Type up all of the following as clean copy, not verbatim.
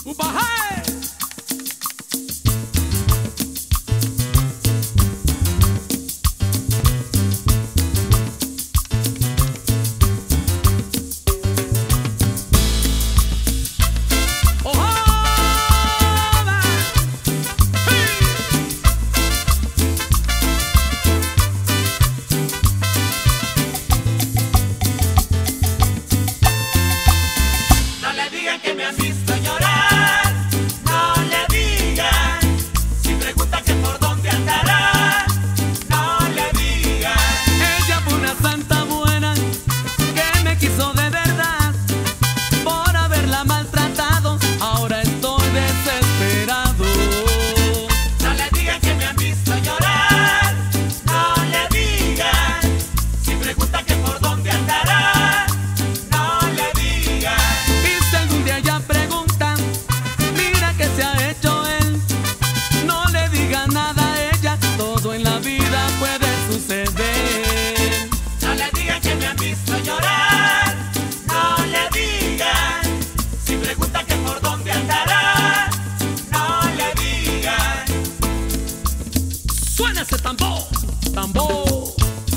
Upahay. Que me han visto llorar, no le digan. Si pregunta que por dónde andará, no le digan. Ella fue una santa buena que me quiso de verdad. Por haberla maltratado, ahora estoy desesperado. No le digan que me han visto llorar, no le digan. Si pregunta que por dónde andará, no le digan. Ella pregunta, mira que se ha hecho él. No le diga nada a ella, todo en la vida puede suceder. No le digan que me han visto llorar, no le digan. Si pregunta que por dónde andará, no le digan. Suena ese tambor, tambor.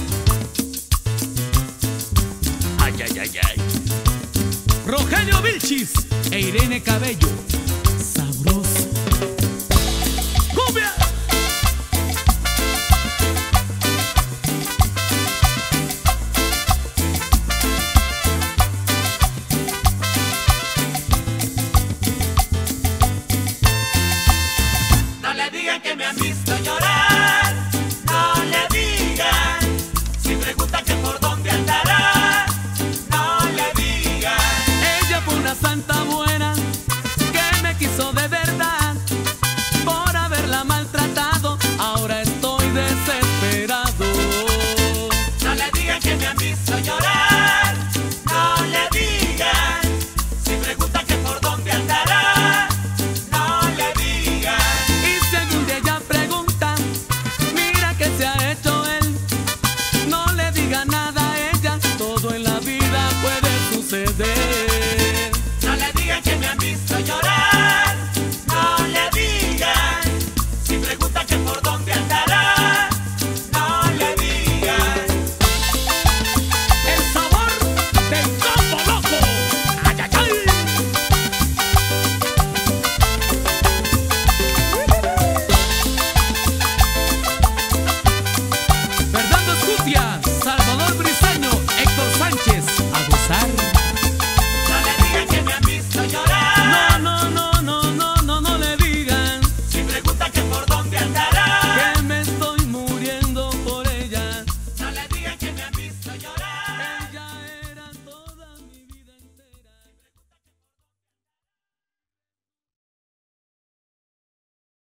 Ay, ay, ay, ay. Rogelio Vilchis e Irene Cabello, sabroso. ¡Cumbia! No le digan que me han visto llorar, no le digan. Si pregunta que por dónde andará, no le digan. Ella fue una santa buena